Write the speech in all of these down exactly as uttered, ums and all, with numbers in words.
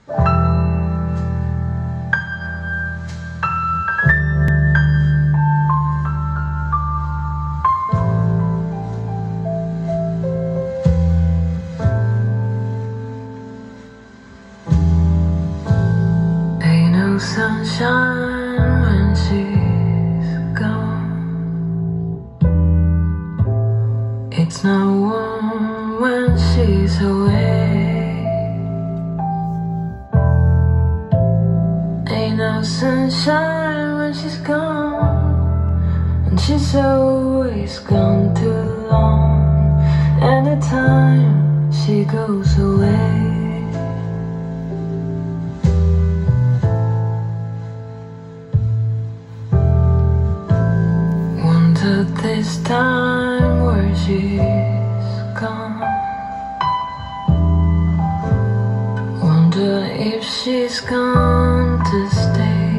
Ain't no sunshine when she's gone. It's not warm when she's away. Ain't no sunshine when she's gone, and she's always gone too long. Anytime she goes away, wonder this time where she's gone. Wonder if she's gone to stay.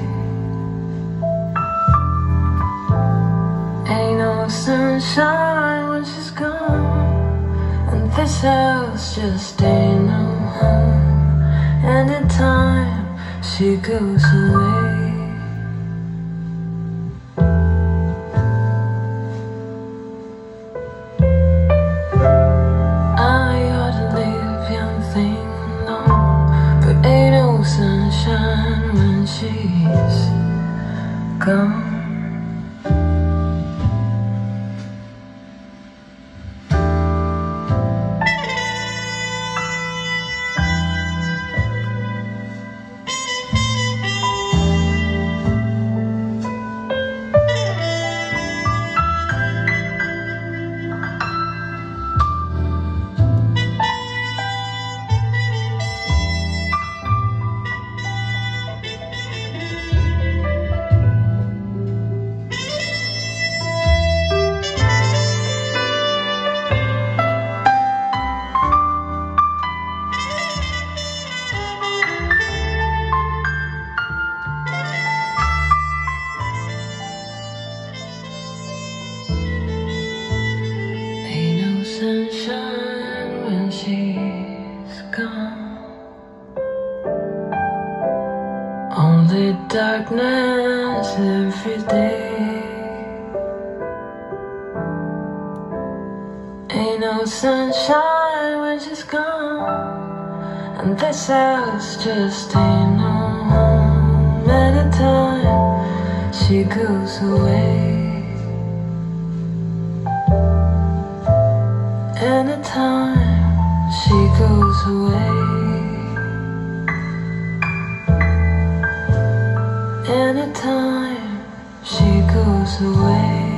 Ain't no sunshine when she's gone, and this house just ain't no home. Anytime she goes away, sunshine when she's gone. Sunshine when she's gone, only darkness every day. Ain't no sunshine when she's gone, and this house just ain't no home. Anytime she goes away, anytime she goes away, anytime she goes away.